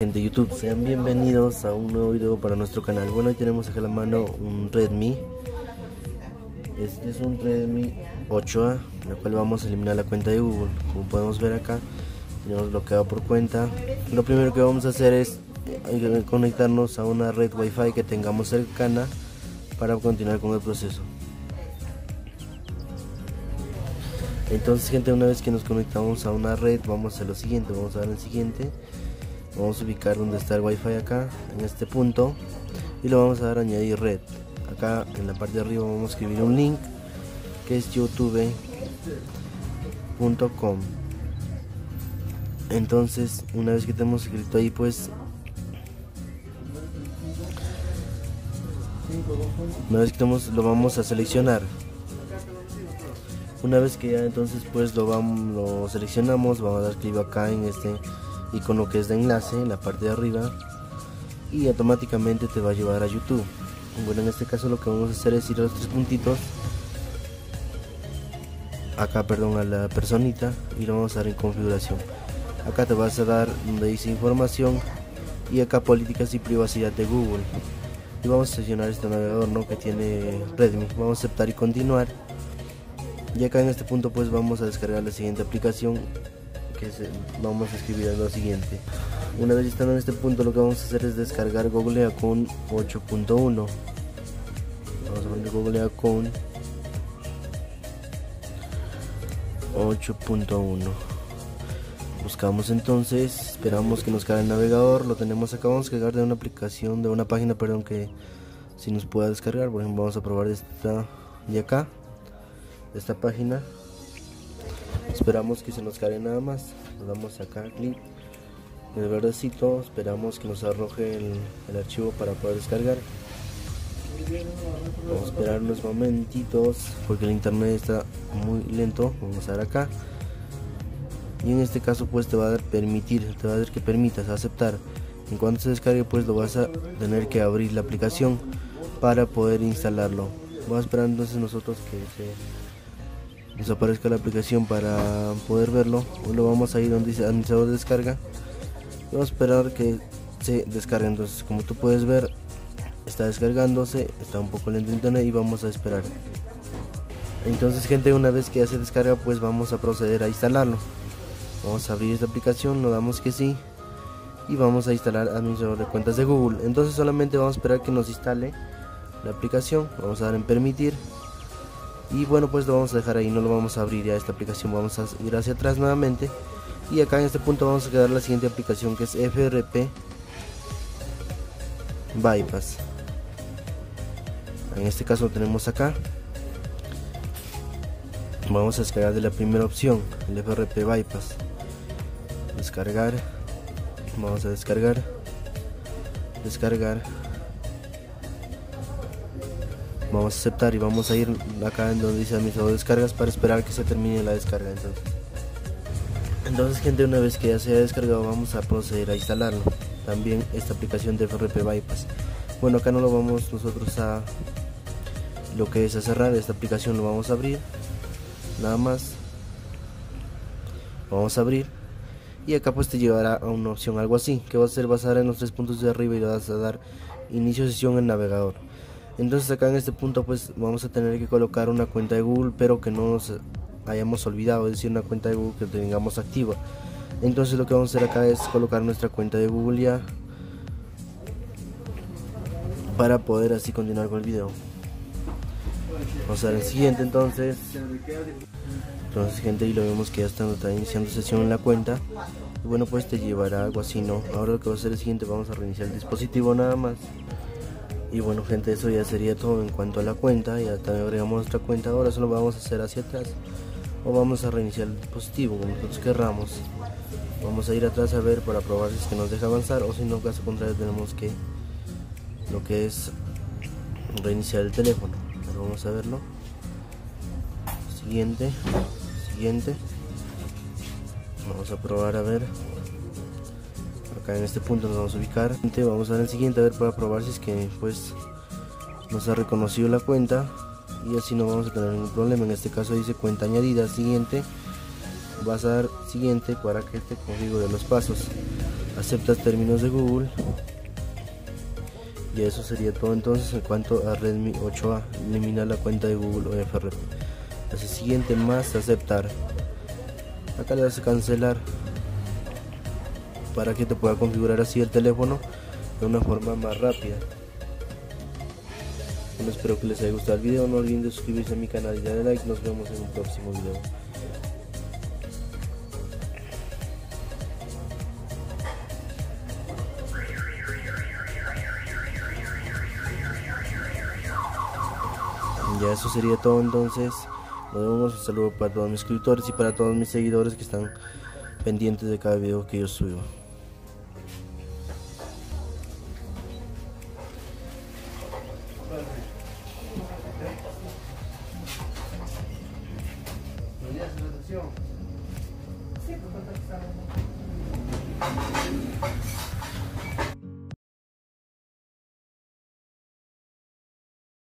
Gente de YouTube, sean bienvenidos a un nuevo video para nuestro canal. Bueno, hoy tenemos acá a la mano un Redmi. Este es un Redmi 8A, en el cual vamos a eliminar la cuenta de Google. Como podemos ver acá, tenemos bloqueado por cuenta. Lo primero que vamos a hacer es conectarnos a una red Wi-Fi que tengamos cercana para continuar con el proceso. Entonces, gente, una vez que nos conectamos a una red, vamos a hacer lo siguiente. Vamos a dar en siguiente. Vamos a ubicar donde está el Wi-Fi acá, en este punto, y lo vamos a dar a añadir red. Acá en la parte de arriba vamos a escribir un link que es youtube.com. Entonces, una vez que tenemos escrito ahí, pues lo vamos a seleccionar. Una vez que ya entonces pues lo seleccionamos, vamos a dar clic acá en este icono que es de enlace en la parte de arriba y automáticamente te va a llevar a YouTube. Bueno, en este caso lo que vamos a hacer es ir a los tres puntitos acá, perdón, a la personita, y lo vamos a dar en configuración. Acá te vas a dar donde dice información y acá políticas y privacidad de Google, y vamos a seleccionar este navegador, ¿no?, que tiene Redmi. Vamos a aceptar y continuar, y acá en este punto pues vamos a descargar la siguiente aplicación que vamos a escribir lo siguiente. Una vez estando en este punto, lo que vamos a hacer es descargar Google Account 8.1. Vamos a poner Google Account 8.1. Buscamos entonces, esperamos que nos cargue el navegador. Lo tenemos acá. Vamos a cargar de una aplicación, de una página, perdón, que si nos pueda descargar. Por ejemplo, vamos a probar esta de acá, de esta página. Esperamos que se nos cargue nada más. Le damos acá clic en el verdecito, esperamos que nos arroje el archivo para poder descargar. Vamos a esperar unos momentitos porque el internet está muy lento. Vamos a dar acá, y en este caso pues te va a dar permitir, te va a dar que permitas aceptar. En cuanto se descargue pues lo vas a tener que abrir la aplicación para poder instalarlo. Vamos a esperar entonces nosotros que nos aparezca la aplicación para poder verlo. Lo vamos a ir donde dice administrador de descarga y vamos a esperar que se descargue. Entonces, como tú puedes ver, está descargándose, está un poco lento el internet y vamos a esperar. Entonces, gente, una vez que ya se descarga pues vamos a proceder a instalarlo. Vamos a abrir esta aplicación, le damos que sí y vamos a instalar administrador de cuentas de Google. Entonces solamente vamos a esperar que nos instale la aplicación, vamos a dar en permitir. Y bueno, pues lo vamos a dejar ahí, no lo vamos a abrir ya esta aplicación. Vamos a ir hacia atrás nuevamente, y acá en este punto vamos a quedar la siguiente aplicación, que es FRP Bypass. En este caso lo tenemos acá. Vamos a descargar de la primera opción, el FRP Bypass. Descargar. Vamos a descargar. Vamos a aceptar y vamos a ir acá en donde dice administrador de descargas para esperar que se termine la descarga. Entonces, gente, una vez que ya se haya descargado, vamos a proceder a instalarlo. También esta aplicación de FRP Bypass. Bueno, acá no lo vamos nosotros a lo que es a cerrar. Esta aplicación lo vamos a abrir, nada más. Vamos a abrir y acá pues te llevará a una opción algo así, que va a ser basada en los tres puntos de arriba y le vas a dar inicio sesión en navegador. Entonces acá en este punto pues vamos a tener que colocar una cuenta de Google, pero que no nos hayamos olvidado, es decir, una cuenta de Google que tengamos activa. Entonces lo que vamos a hacer acá es colocar nuestra cuenta de Google ya, para poder así continuar con el video. Vamos a dar el siguiente entonces, gente, y lo vemos que ya está iniciando sesión en la cuenta. Y bueno, pues te llevará algo así, ¿no? Ahora lo que va a hacer es el siguiente, vamos a reiniciar el dispositivo nada más. Y bueno, gente, eso ya sería todo en cuanto a la cuenta. Ya también agregamos nuestra cuenta. Ahora solo vamos a hacer hacia atrás, o vamos a reiniciar el dispositivo, como nosotros querramos. Vamos a ir atrás a ver para probar si es que nos deja avanzar, o si no, caso contrario, tenemos que lo que es reiniciar el teléfono. Pero vamos a verlo. Siguiente. Vamos a probar a ver. Acá en este punto nos vamos a ubicar. Vamos a dar el siguiente a ver para probar si es que pues nos ha reconocido la cuenta, y así no vamos a tener ningún problema. En este caso dice cuenta añadida. Siguiente, vas a dar siguiente para que te configure los pasos. aceptas términos de Google. Y eso sería todo entonces en cuanto a Redmi 8A. Elimina la cuenta de Google o FRP. Hace siguiente más aceptar. Acá le das a cancelar para que te pueda configurar así el teléfono de una forma más rápida. Bueno, espero que les haya gustado el video. No olviden de suscribirse a mi canal y darle like. Nos vemos en un próximo video. Ya eso sería todo entonces. Nos vemos, un saludo para todos mis suscriptores y para todos mis seguidores que están pendientes de cada video que yo subo. Sí, pues,